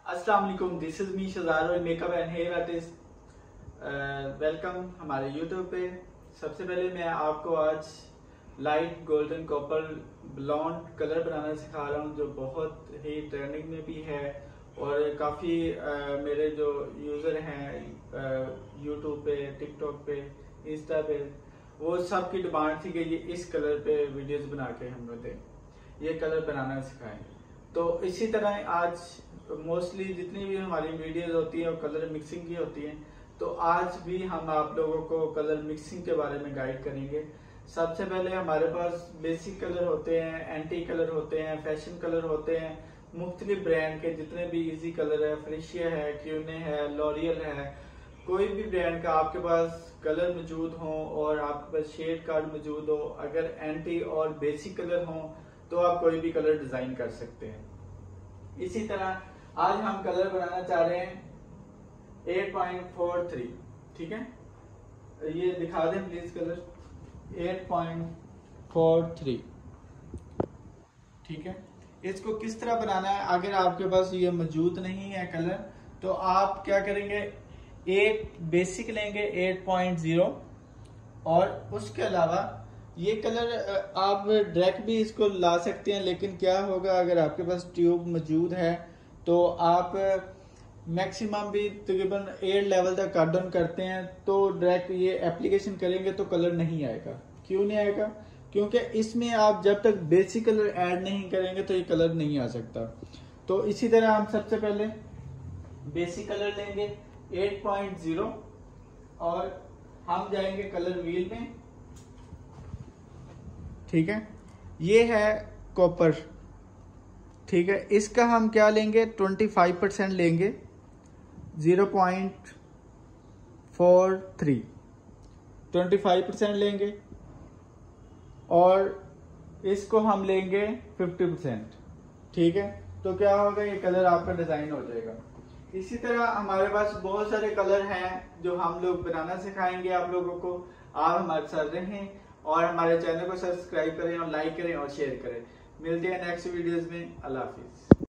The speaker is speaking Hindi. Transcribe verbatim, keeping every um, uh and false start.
अस्सलाम वालेकुम, this is me Shazar makeup and hair artist. Welcome हमारे यूट्यूब पे। सबसे पहले मैं आपको आज light golden copper blonde colour बनाना सिखा रहा हूँ, जो बहुत ही ट्रेंडिंग में भी है और काफ़ी uh, मेरे जो यूज़र हैं यूट्यूब पे, टिकटॉक पे, इंस्टा पे, वो सब की डिमांड थी कि ये इस कलर पे वीडियोस बना के हम लोग दें, ये कलर बनाना सिखाएं। तो इसी तरह आज मोस्टली जितनी भी हमारी वीडियोस होती हैं वो कलर मिक्सिंग की होती हैं, तो आज भी हम आप लोगों को कलर मिक्सिंग के बारे में गाइड करेंगे। सबसे पहले हमारे पास बेसिक कलर होते हैं, एंटी कलर होते हैं, फैशन कलर होते हैं, मुख्तलिफ ब्रांड के जितने भी इजी कलर है, फ्रेशिया है, क्यूने है, लॉरियल है, कोई भी ब्रांड का आपके पास कलर मौजूद हो और आपके पास शेड कार्ड मौजूद हो, अगर एंटी और बेसिक कलर हो तो आप कोई भी कलर डिजाइन कर सकते हैं। इसी तरह आज हम कलर बनाना चाह रहे हैं एट पॉइंट फोर थ्री, ठीक है, ये दिखा दें please colour eight point four three, ठीक है। इसको किस तरह बनाना है, अगर आपके पास ये मौजूद नहीं है कलर तो आप क्या करेंगे, एक बेसिक लेंगे एट पॉइंट ज़ीरो और उसके अलावा ये कलर आप डायरेक्ट भी इसको ला सकते हैं, लेकिन क्या होगा अगर आपके पास ट्यूब मौजूद है तो आप मैक्सिमम भी तकरीबन एट लेवल तक कट डाउन करते हैं तो डायरेक्ट ये एप्लीकेशन करेंगे तो कलर नहीं आएगा। क्यों नहीं आएगा? क्योंकि इसमें आप जब तक बेसिक कलर ऐड नहीं करेंगे तो ये कलर नहीं आ सकता। तो इसी तरह हम सबसे पहले बेसिक कलर लेंगे एट पॉइंट ज़ीरो और हम जाएंगे कलर व्हील में, ठीक है। ये है कॉपर, ठीक है। इसका हम क्या लेंगे, पच्चीस परसेंट लेंगे, ज़ीरो पॉइंट फोर थ्री, पच्चीस परसेंट लेंगे और इसको हम लेंगे पचास परसेंट, ठीक है। तो क्या होगा, ये कलर आपका डिजाइन हो जाएगा। इसी तरह हमारे पास बहुत सारे कलर हैं जो हम लोग बनाना सिखाएंगे आप लोगों को। आप हमारे साथ रहें और हमारे चैनल को सब्सक्राइब करें और लाइक करें और शेयर करें। मिलते हैं नेक्स्ट वीडियोस में। अल्लाह हाफिज।